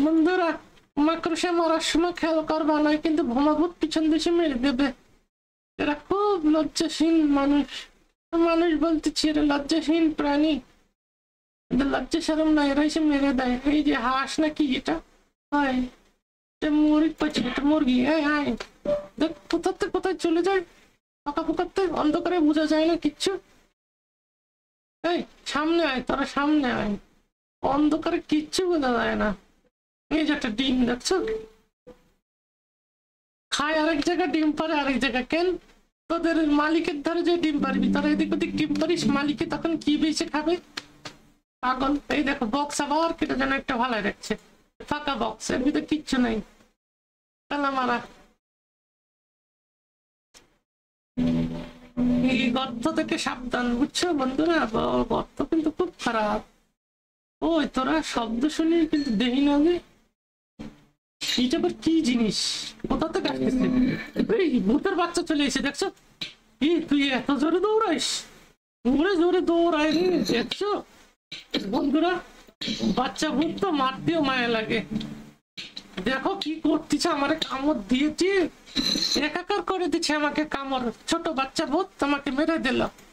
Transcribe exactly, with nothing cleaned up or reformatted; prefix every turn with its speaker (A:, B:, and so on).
A: বন্ধুরা মাকড়সা মারার সময় খেয়াল করবা নয় কিন্তু ভমাভূত পিছন দেশে মেরে দেবে। এরা খুব লজ্জাসীন মানুষ। মানুষ বলতেছি এরা লজ্জাসীন প্রাণী, লজ্জা শরম না, এরা এসে মেরে দেয়। এই যে হাঁস নাকি এটা হয়, মুরগি পাচ্ছে, এটা মুরগি। এই আয় দেখ কোথাতে কোথায় চলে যায়, ফাঁকা ফুকাতে অন্ধকারে বোঝা যায় না কিচ্ছু। এই সামনে আয়, তোরা সামনে আয়, অন্ধকারে কিচ্ছু বোঝা যায় না। এই যে একটা ডিম দেখছো, খায় আরেক জায়গায়, ডিম পারে আরেক জায়গায়। কেন তোদের মালিকের ধারে যে ডিম পারবি, তোরা এদিক ওদিক ডিম পারিস, মালিকে তখন কি বেশি খাবে পাগল। এই দেখো বক্স আবার কেটে যেন একটা ভালো দেখছে, ফাঁকা বক্স, এর ভিতরে কিচ্ছু নাই। তালা মারা। এই গর্ত থেকে সাবধান, বুঝছো বন্ধুরা, গর্ত কিন্তু খুব খারাপ। ওই তোরা শব্দ শুনি কিন্তু দেখি না যে এটা আবার কি জিনিস, কোথা থেকে আসতেছে। এই ভূতের বাচ্চা চলে এসে দেখছো, এই তুই এত জোরে দৌড়াইস, জোরে জোরে দৌড়াই দেখছো বন্ধুরা। বাচ্চা ভূত তো মারতেও মায়া লাগে। দেখো কি করতেছে, আমার কামড় দিয়েছে, একাকার করে দিচ্ছে আমাকে কামড়। ছোট বাচ্চা ভূত আমাকে মেরে দিল।